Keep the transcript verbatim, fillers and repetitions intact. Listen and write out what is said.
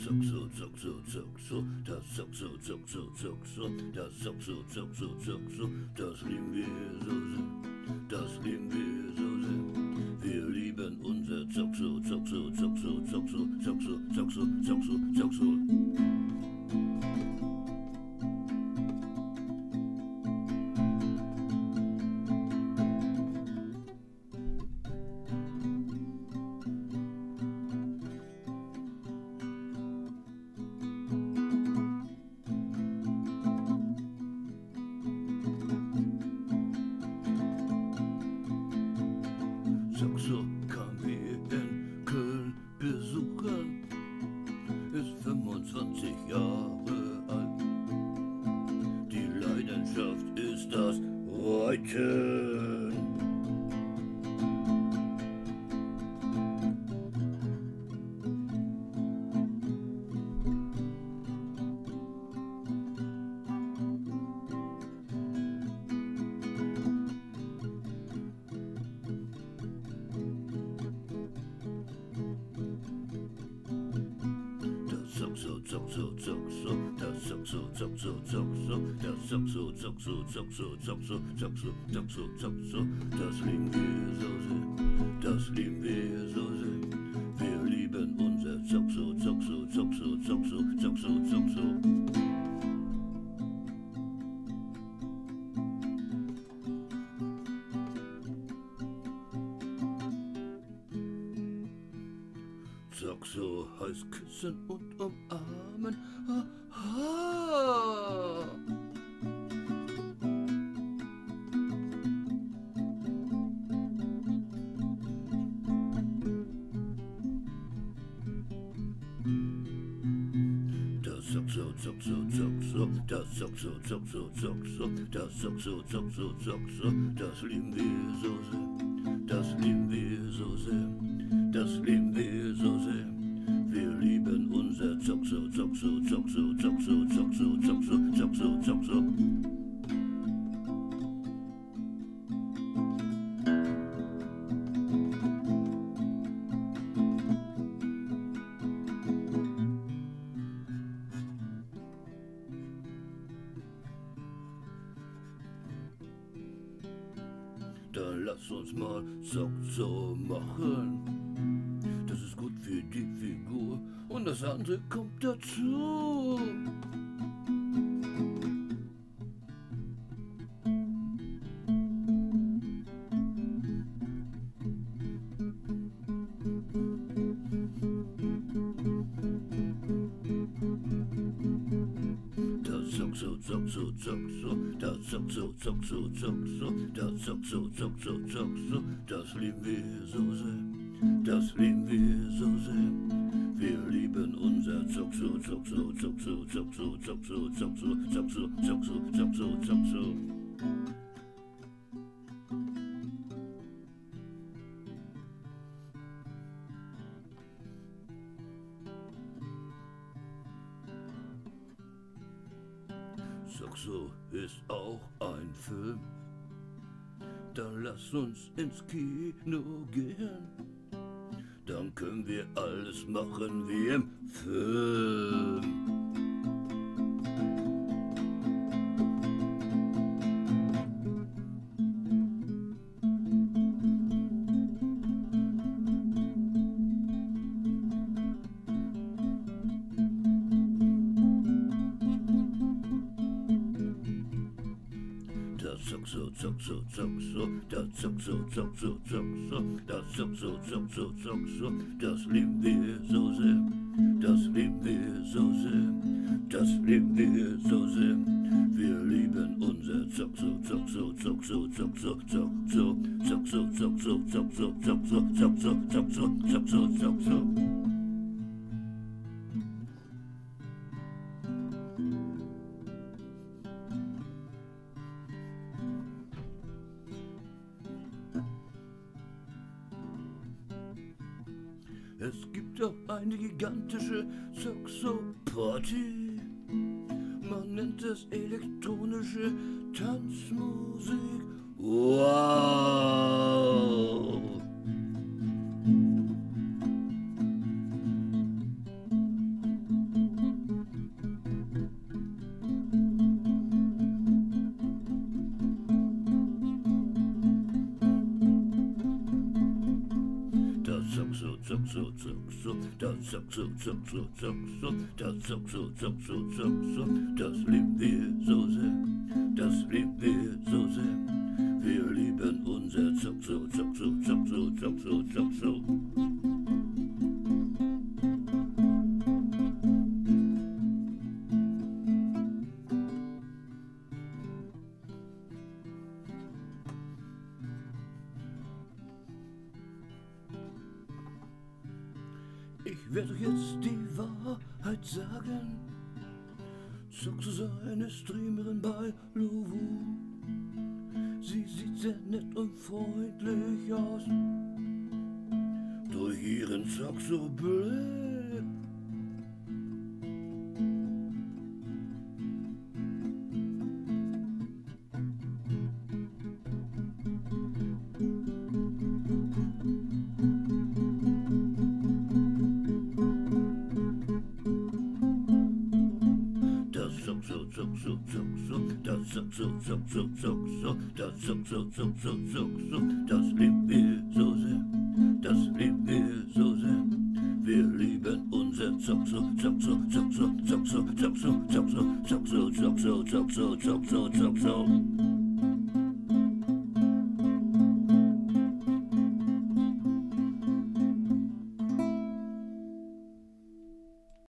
Zuck so, zuck so, zuck so, das zuck so, zuck so, zuck so, das zuck so, zuck so, zuck so, das lieben wir so sehr, das lieben wir so sehr. Wir lieben unser Zuck so, zuck so, zuck so, zuck so, zuck so, zuck so, zuck so, zuck so. Saxo kam wir in Köln besuchen, ist fünfundzwanzig Jahre alt. Die Leidenschaft ist das Reiten. Saxo, Saxo, Saxo, das Saxo, Saxo, Saxo, das Saxo, Saxo, Saxo, Saxo, Saxo, Saxo, Saxo, das lieben wir so sehr, das lieben wir so sehr. Wir lieben unser Saxo, Saxo, Saxo, Saxo, Saxo, Saxo. Saxo heißt küssen und umarmen. Ha, ha. Das Saxo, Saxo, Saxo, das Saxo, Saxo, Saxo, das Saxo, Saxo, Saxo, das lieben wir so sehr, das lieben wir so sehr. Das lieben wir so sehr. Wir lieben unser Saxo, Saxo, Saxo, Saxo, Saxo, Saxo, Saxo, Saxo. Dann lass uns mal Saxo machen. Das ist gut für die Figur und das andere kommt dazu. Das Saxo, Saxo, Saxo, das Saxo, Saxo, Saxo, das Saxo, Saxo, Saxo, das lieben wir so sehr. Das lieben wir so sehr. Wir lieben unser Saxo, Saxo, Saxo, Saxo, Saxo, Saxo, Saxo, Saxo, Saxo, Saxo. Saxo ist auch ein Film. Dann lass uns ins Kino gehen. Dann können wir alles machen wie im Film. Das Saxo, Saxo, Saxo, das Saxo, Saxo, Saxo, das Saxo, Saxo, Saxo, das lieben wir so sehr, das lieben wir so sehr, das lieben wir so sehr. Wir lieben unser Saxo, Saxo, Saxo, Saxo, Saxo, Saxo, Saxo, Saxo, Saxo, Saxo, Saxo, Saxo, Saxo. Es gibt auch eine gigantische Saxo-Party. Man nennt es elektronische Tanzmusik. Wow! zuck so, zuck so, zuck so, das zuck so, zuck so, zuck so, das zuck so, zuck so, zuck so, das lieben wir so sehr, das lieben wir so sehr. Wir lieben unser zuck so, zuck so, zuck so, zuck so, zuck so. Ich werde euch jetzt die Wahrheit sagen. Zuck so eine Streamerin bei Lovu. Sie sieht sehr nett und freundlich aus. Durch ihren Zock so blöd. So, zuck so, zuck so, das zuck so, zuck so, zuck so, das zuck so, zuck so, zuck so, das lieben wir so sehr, das lieben wir so sehr. Wir lieben unser zuck so, zuck so, zuck so, zuck so, zuck so, zuck so, zuck so, zuck so, zuck so, zuck so, zuck so.